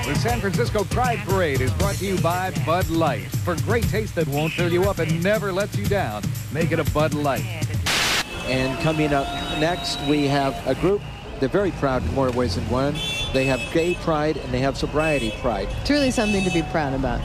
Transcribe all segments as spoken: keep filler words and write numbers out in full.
The San Francisco Pride Parade is brought to you by Bud Light. For great taste that won't fill you up and never lets you down, make it a Bud Light. And coming up next, we have a group. They're very proud in more ways than one. They have gay pride and they have sobriety pride. It's really something to be proud about.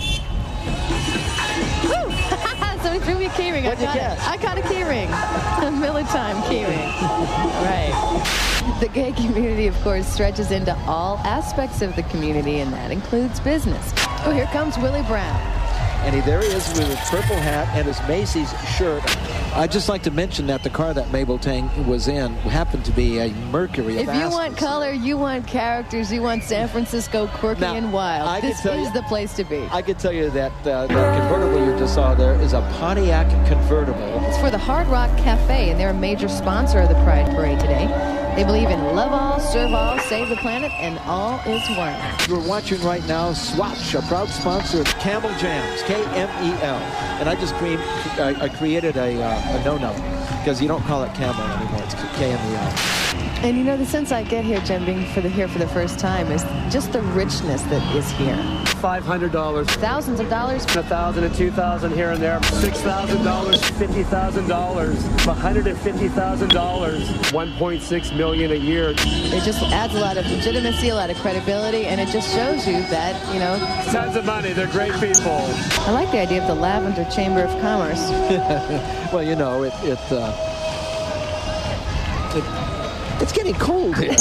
Woo! Somebody threw me a keyring. I What'd you got get? it. I got a keyring. A Miller Time keyring. Right. The gay community, of course, stretches into all aspects of the community, and that includes business. Oh, here comes Willie Brown. And he, there he is with his purple hat and his Macy's shirt. I'd just like to mention that the car that Mabel Tang was in happened to be a Mercury. If you want color, you want characters, you want San Francisco quirky Now, and wild, I this can tell is you- the place to be. I can tell you that uh, the convertible you just saw there is a Pontiac convertible. It's for the Hard Rock Cafe, and they're a major sponsor of the Pride Parade today. They believe in love all, serve all, save the planet, and all is one. We're watching right now Swatch, a proud sponsor of Camel Jams, K M E L. And I just cre I, I created a, uh, a no-no, because you don't call it Camel anymore, it's K M E L. And you know, the sense I get here, Jim, being for the, here for the first time, is just the richness that is here. five hundred dollars. Thousands of dollars. A thousand and two thousand here and there. Six thousand dollars, fifty thousand dollars, one hundred and fifty thousand dollars, one point six million a year. It just adds a lot of legitimacy, a lot of credibility, and it just shows you that, you know, Tons of money. They're great people. I like the idea of the Lavender Chamber of Commerce. Well, you know, it, it, uh, it it's getting cold here.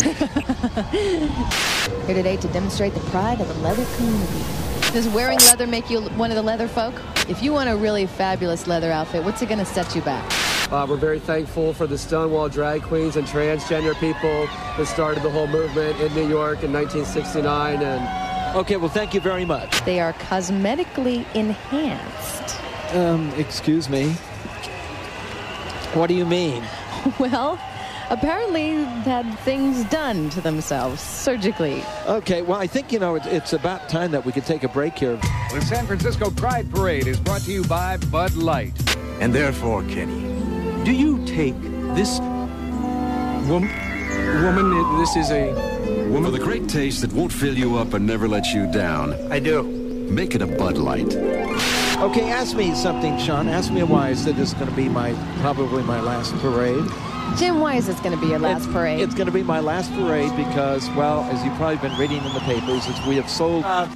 Here today to demonstrate the pride of the leather community. Does wearing leather make you one of the leather folk? If you want a really fabulous leather outfit, what's it going to set you back? Uh, we're very thankful for the Stonewall drag queens and transgender people that started the whole movement in New York in nineteen sixty-nine. And Okay, well, thank you very much. They are cosmetically enhanced. Um, excuse me. What do you mean? Well, apparently had things done to themselves surgically. Okay, well, I think, you know, it, it's about time that we could take a break here. The San Francisco Pride Parade is brought to you by Bud Light. And therefore, Kenny, do you take this Woman, woman, this is a for woman. the great taste that won't fill you up and never let you down? I do. Make it a Bud Light. Okay, ask me something, Sean. Ask me why I said this is going to be my, probably my last parade. Jim, why is this going to be your last It's- parade? It's going to be my last parade because, well, as you've probably been reading in the papers, is we have sold... Uh,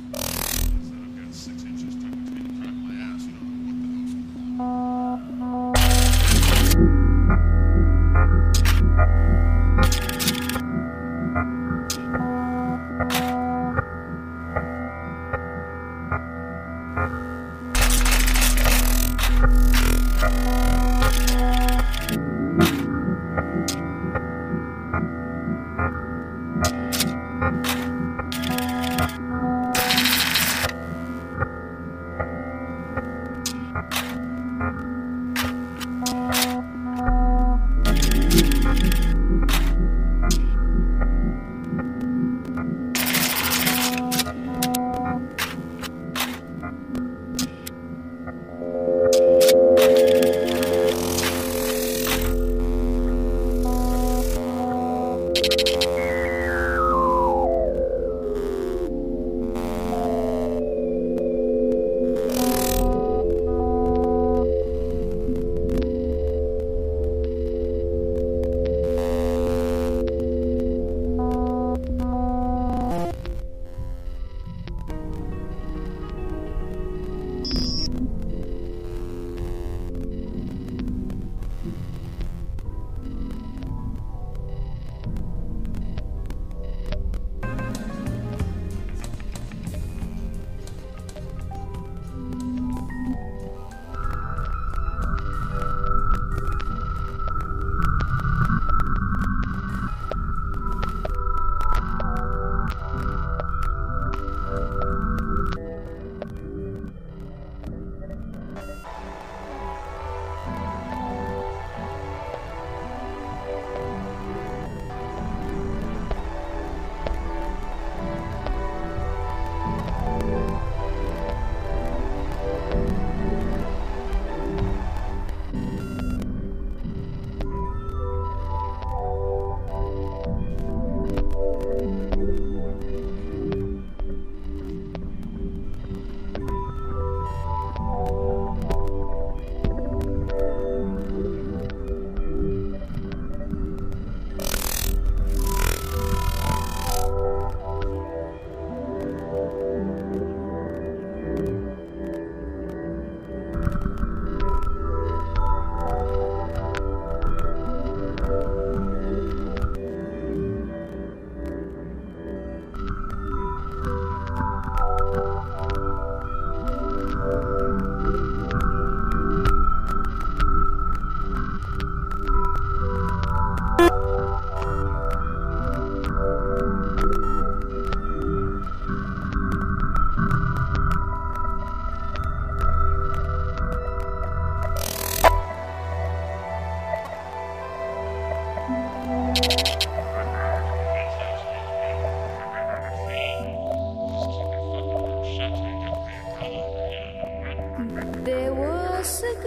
There was a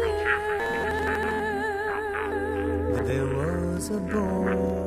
girl. There was a boy.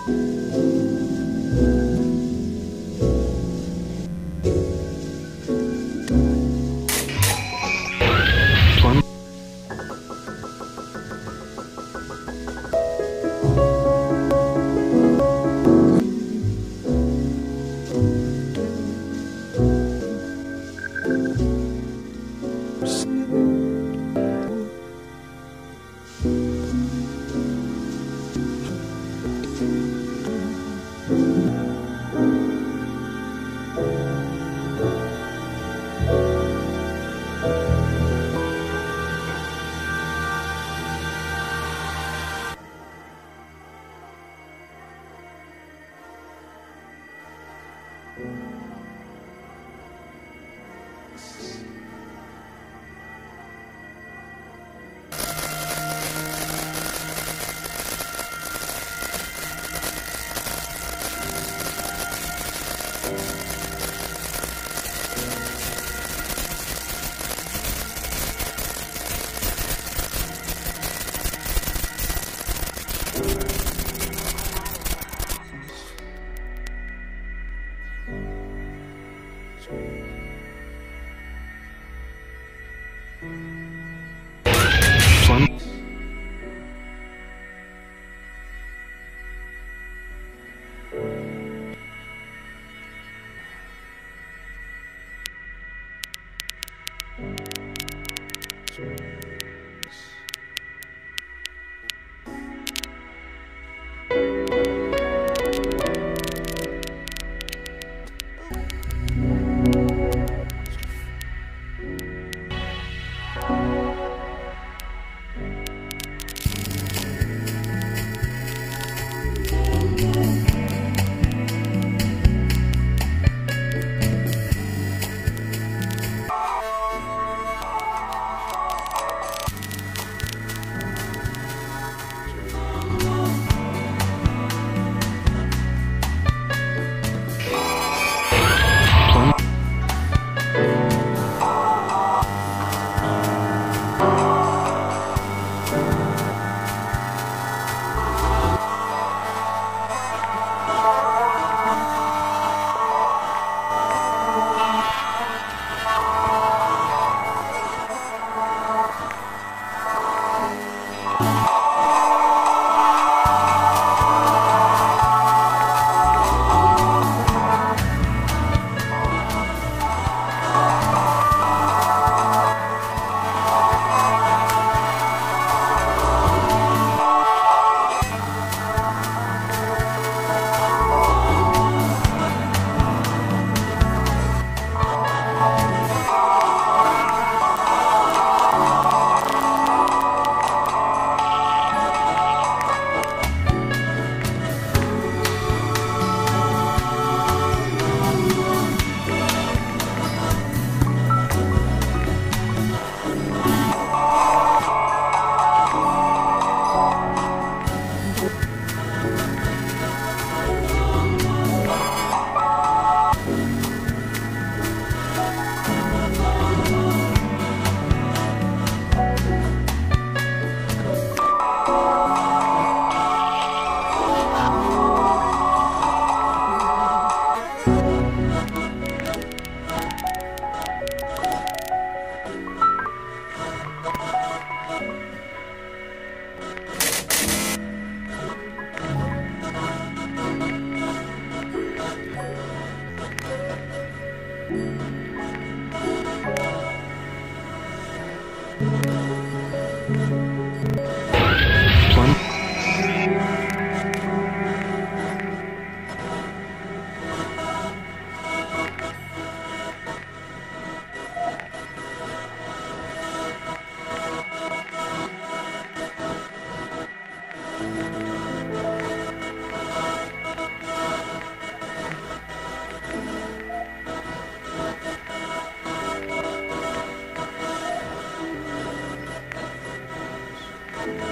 Thank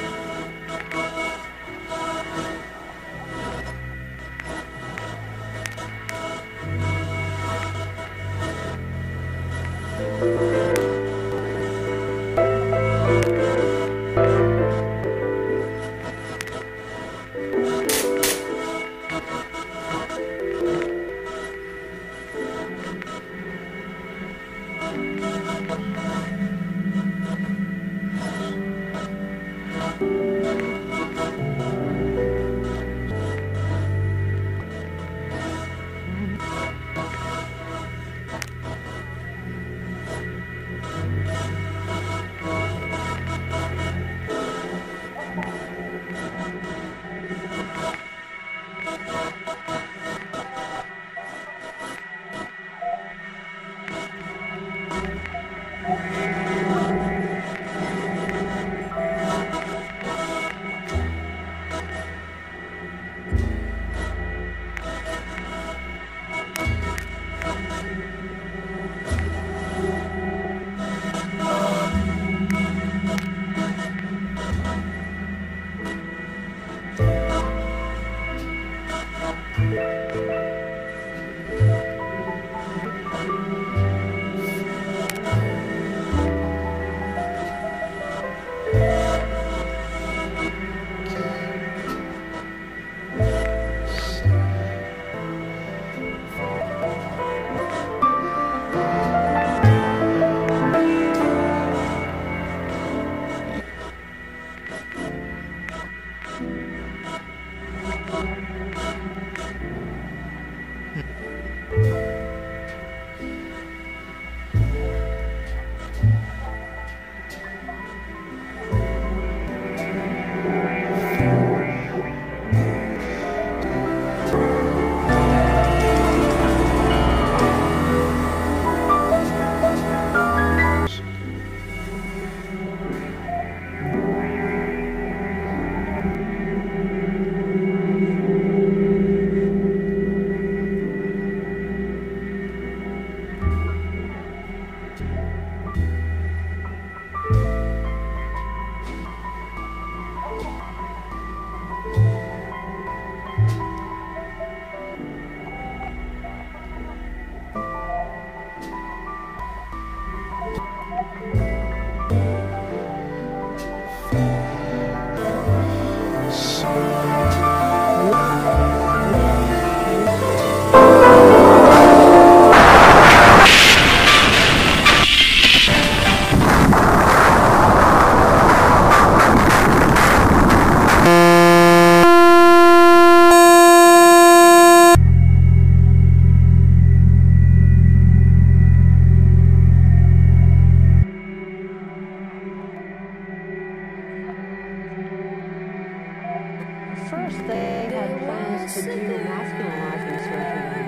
First, they had plans to do masculinizing surgery.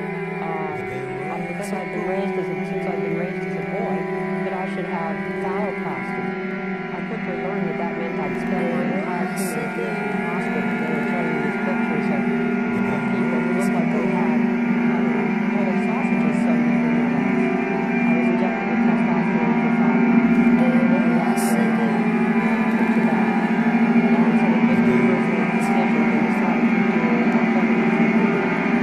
Uh, because I've been raised as a, since I've been raised as a boy, that I should have phalloplasty. I quickly learned that that meant I'd spend my entire teenage years in the hospital. They were showing these pictures of, of people who looked like they had, I don't know, whole sausages sewn up in their legs. I was injected with testosterone for five months. They were lost in the picture that. And so they picked me for the schedule and decided to do a feminine surgery.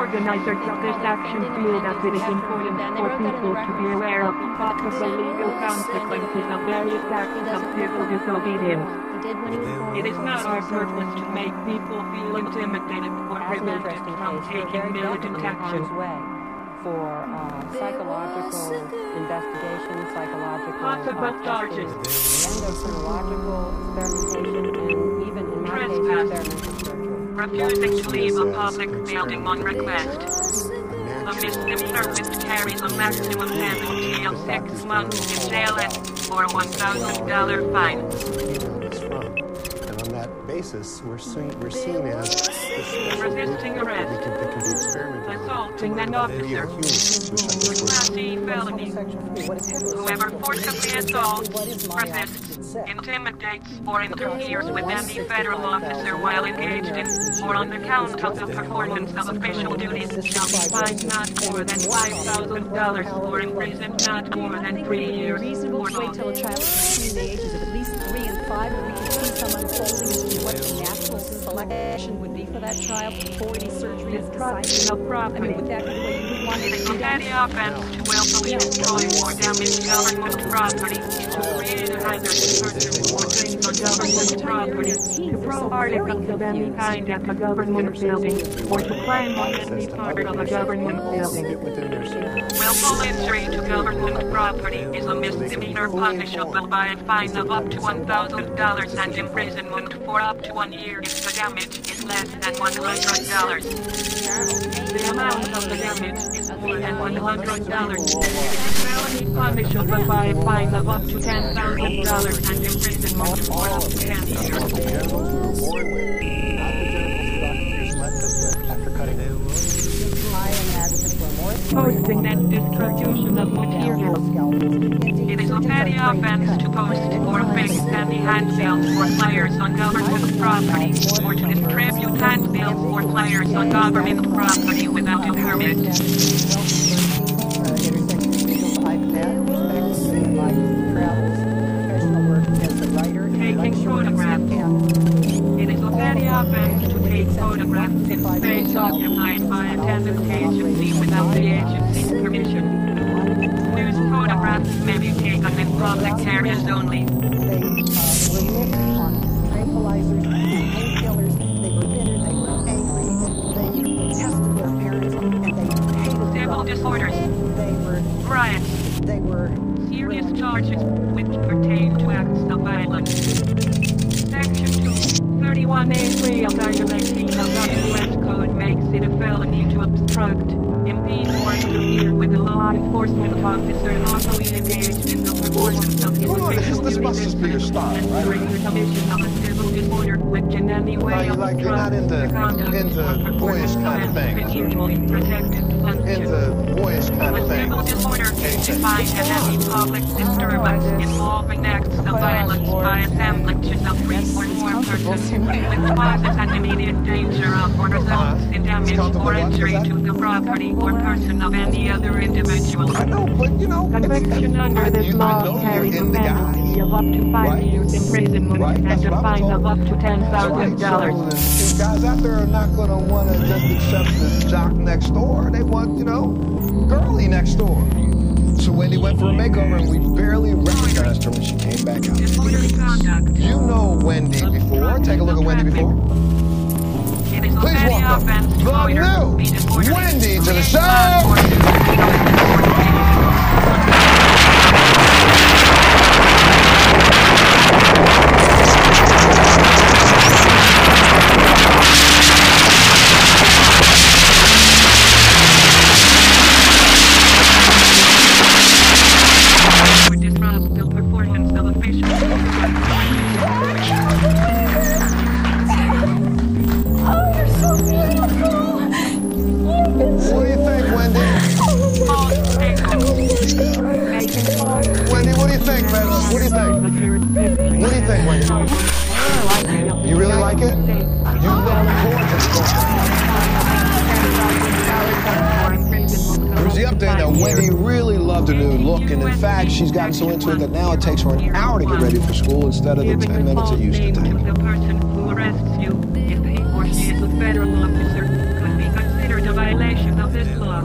organizers of this action feel that it is important for people to be aware of the possible legal consequences of various acts of civil disobedience. It is not our purpose to make people feel intimidated or prevented from taking militant action. For uh, psychological investigation, psychological possible charges, endocrinological experimentation, and even in my case, experimental surgery. Refusing to leave a public building on request. A misdemeanor which carries a maximum penalty of six months in jail or a one thousand dollar fine. And on that basis, we're seen, we're seen as resisting arrest, we can, they can be experimented assaulting an officer, Class E felony, whoever forcibly assaults, resists, intimidates, or interferes with any federal officer while engaged in or on account of the performance of official duties shall be fined not more than five thousand dollars or imprisoned not more than three years. Reasonable or to wait till a child is between the ages of at least three and five, where we can see some unfolding as to what the natural selection would be for that child before any surgery is decided. Of property. I mean, would that be the way you would want it It is to a be petty done? offense to willfully destroy or damage government property, to create a hazardous person or things on government property, to throw articles of any kind at a government building, or to climb on any part of a government building. Willful injury to government property is a misdemeanor punishable by a fine of up to one thousand dollars and imprisonment for up to one year if the damage is less than one hundred dollars. The amount of the damage is more than one hundred dollars. It is felony punishable by a fine of up to ten thousand dollars and imprisonment for up to ten years. Posting and distribution of materials. It is a petty offense to post or fix any handbills or flyers on government property, or to distribute handbills or flyers on government property without a permit. Taking photographs. It is a petty offense to take photographs in space occupied by a tenant agency without the agency's permission. News photographs may be taken in public areas only. Civil disorders. Riots. They were serious charges which pertain to acts of violence. Section two thirty-one A three of Title eighteen of the U S Code makes it a felony to obstruct, impede, or interfere with a law enforcement officer lawfully engaged in the performance of his official duties during the commission of a civil disorder which in any way like, you're not into, the conduct into or performance boyish kind of of thing. usually protected function. Into boyish kind of thing. Civil disorder is defined as any public disturbance involving acts of violence by assemblages of three or more persons, which causes an immediate danger of or results in damage or injury to the property or person of any other individual. I know, but you know, Conviction under this law carries a penalty of up to five right. years imprisonment right. and a fine of up to ten thousand dollars. These guys out there are not going to want to just accept the jock next door. They want, you know, girly next door. So Wendy went for a makeover, and we barely recognized her when she came back out. Disorderly conduct. You know Wendy before. Take a look at Wendy before. Please welcome the new Wendy to the show! You really like it? You look gorgeous. There's the update that Wendy really loved her new look, and in fact, she's gotten so into it that now it takes her an hour to get ready for school instead of the ten minutes it used to take. The person who arrests you, if he or she is a federal officer, could be considered a violation violation of this law.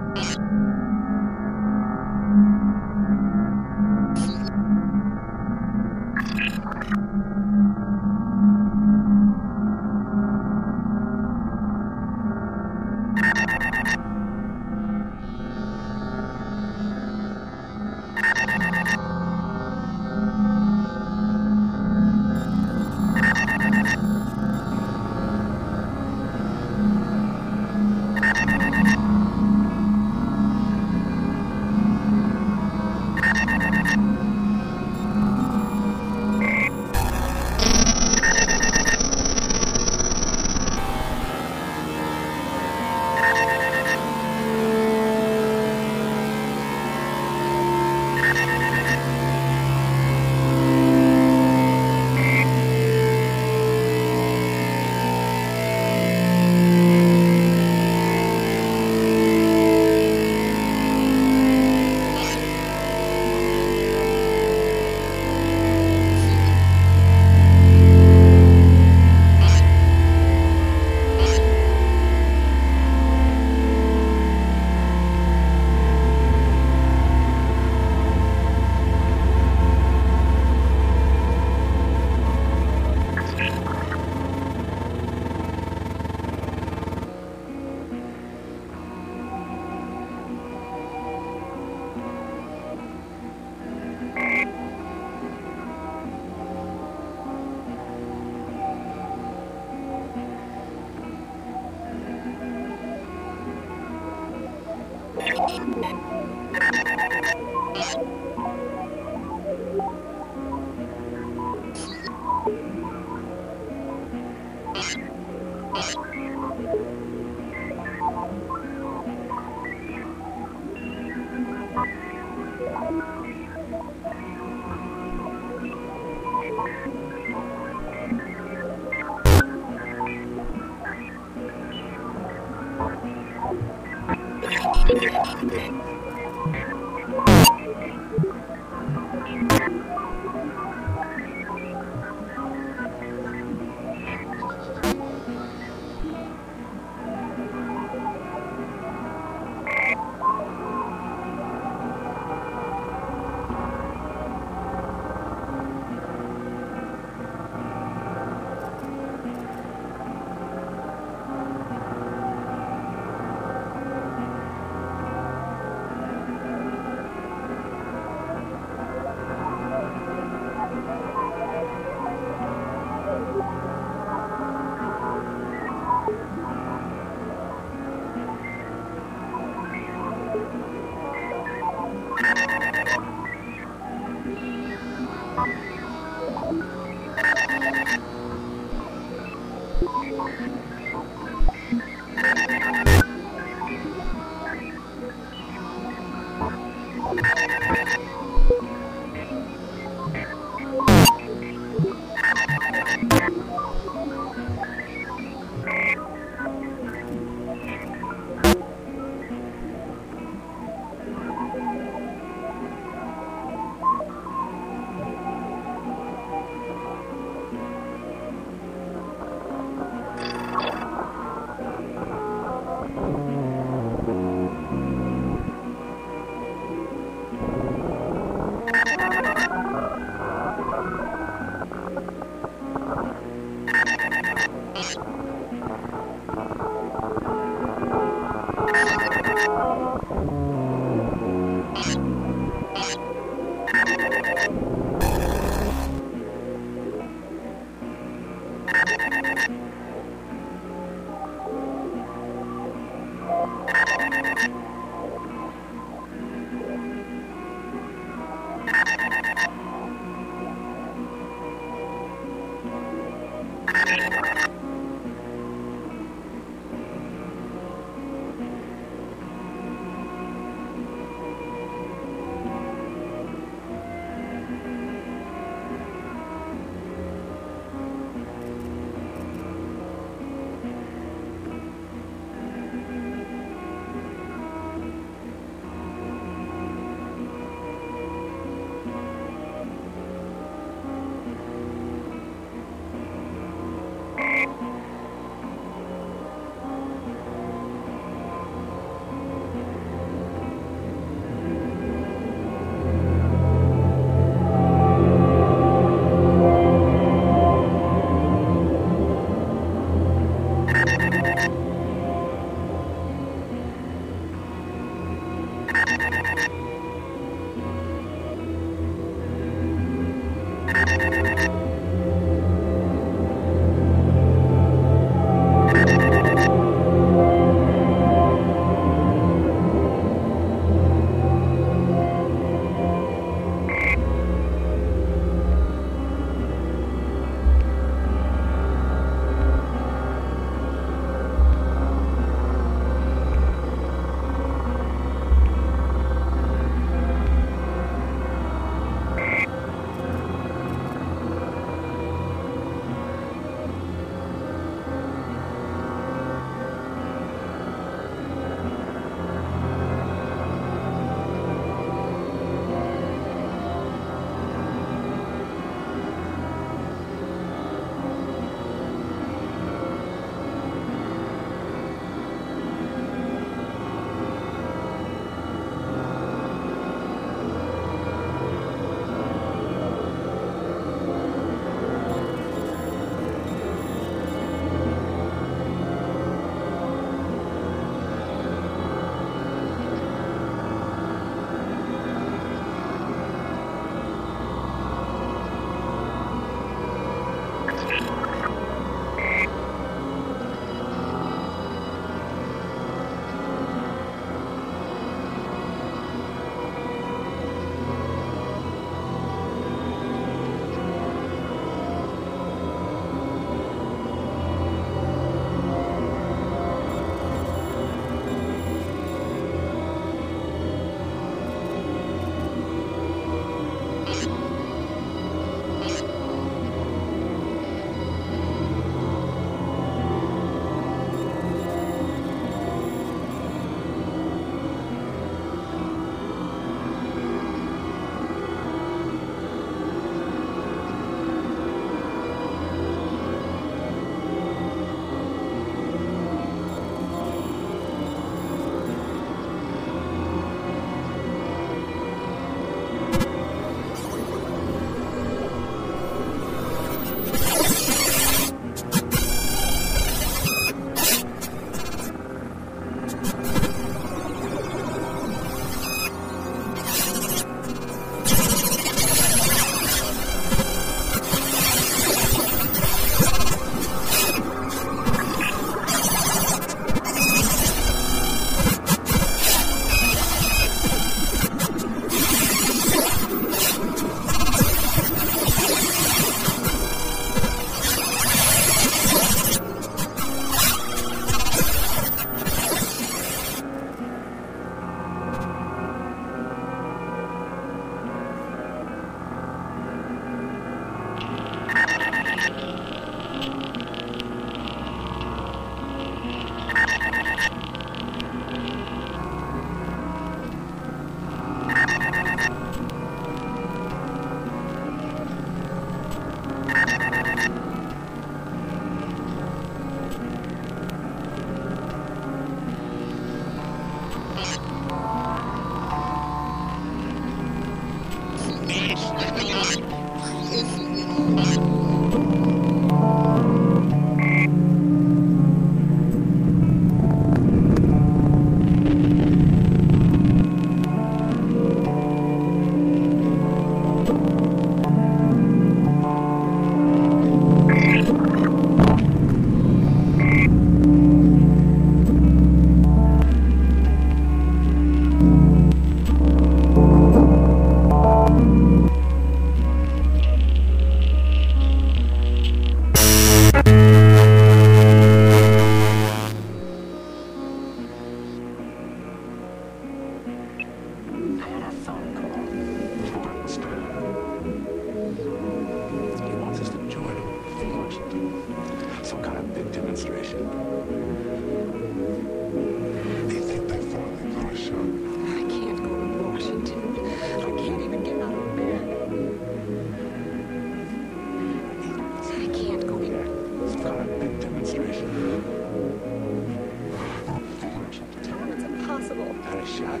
possible. Not a shot.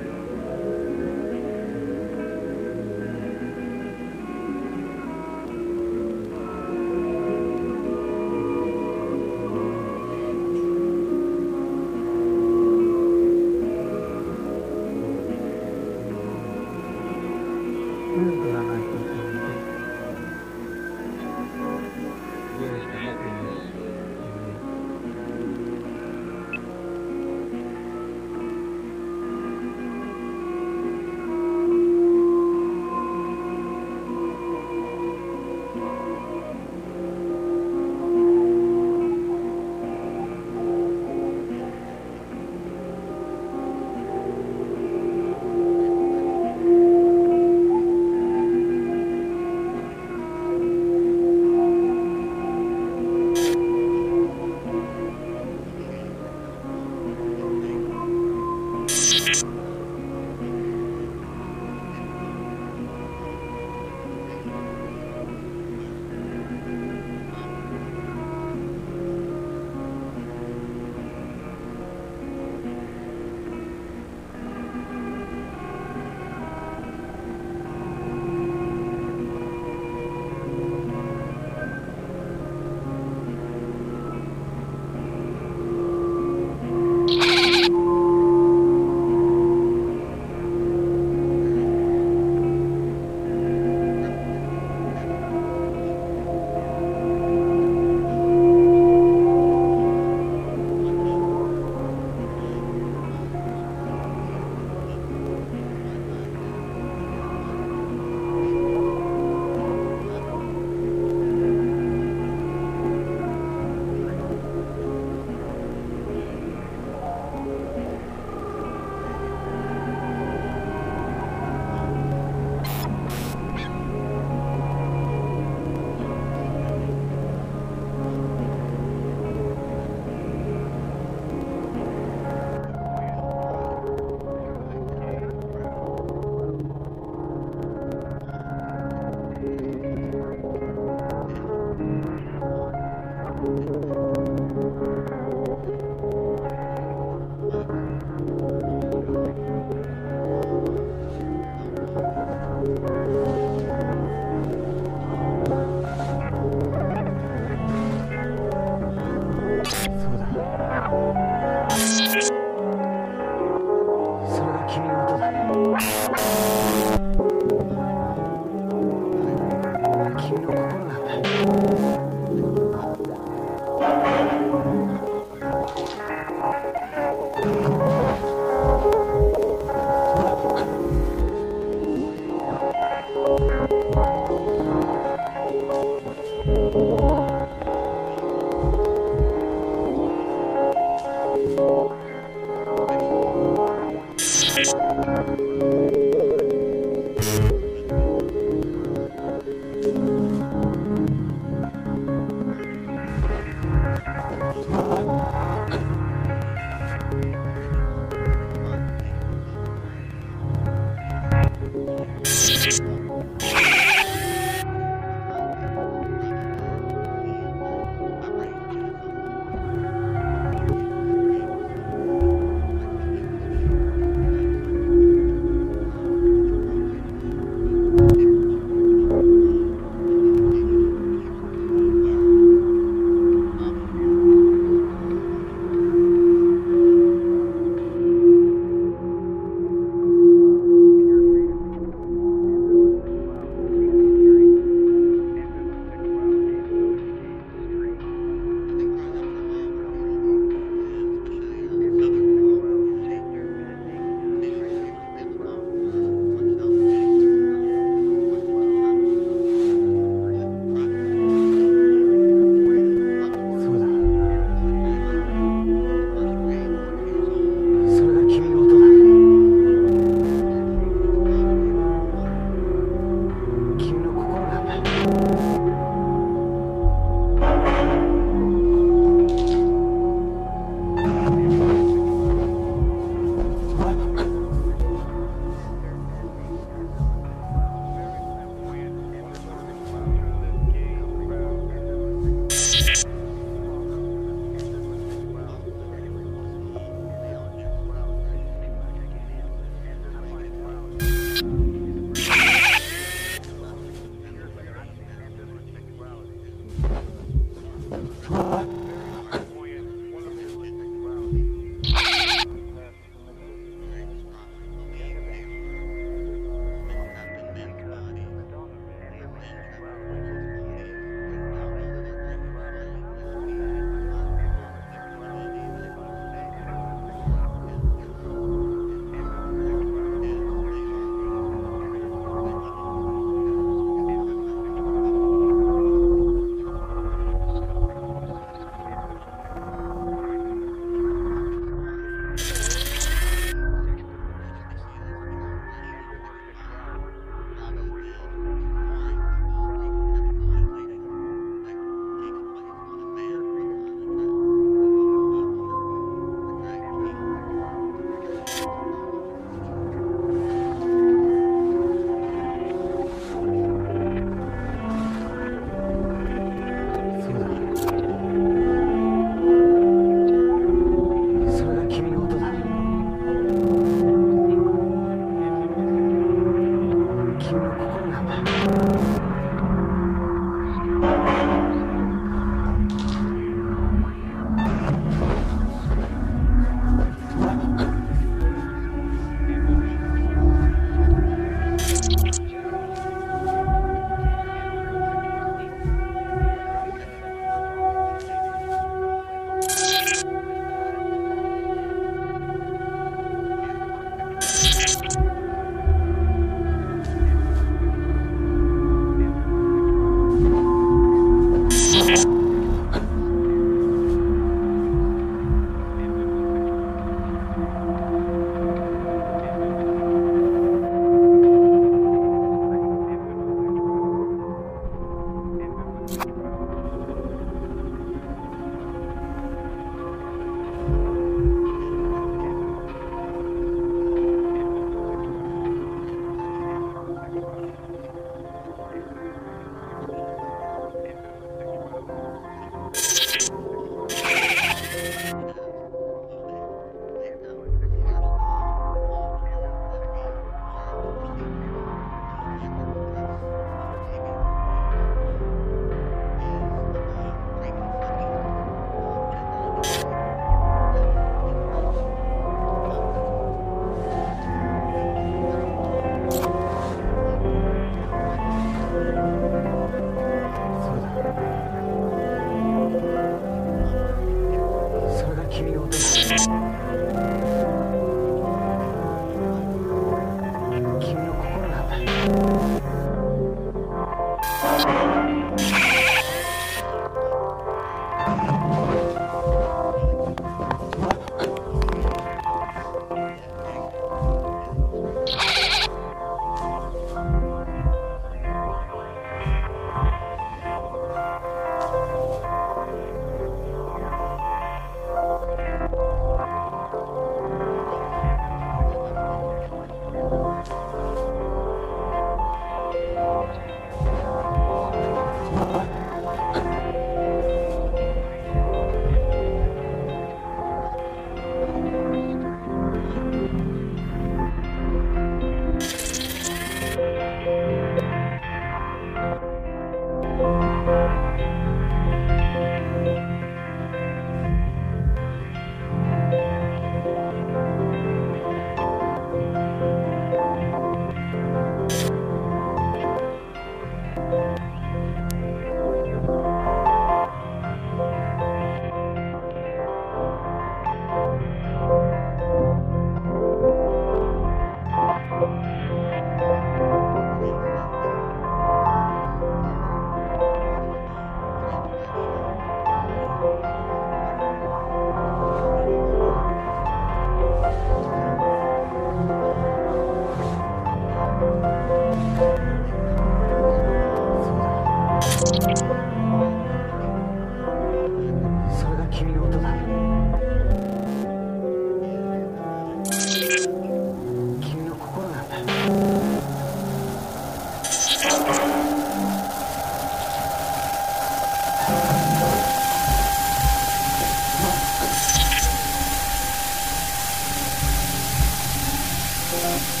Thank you.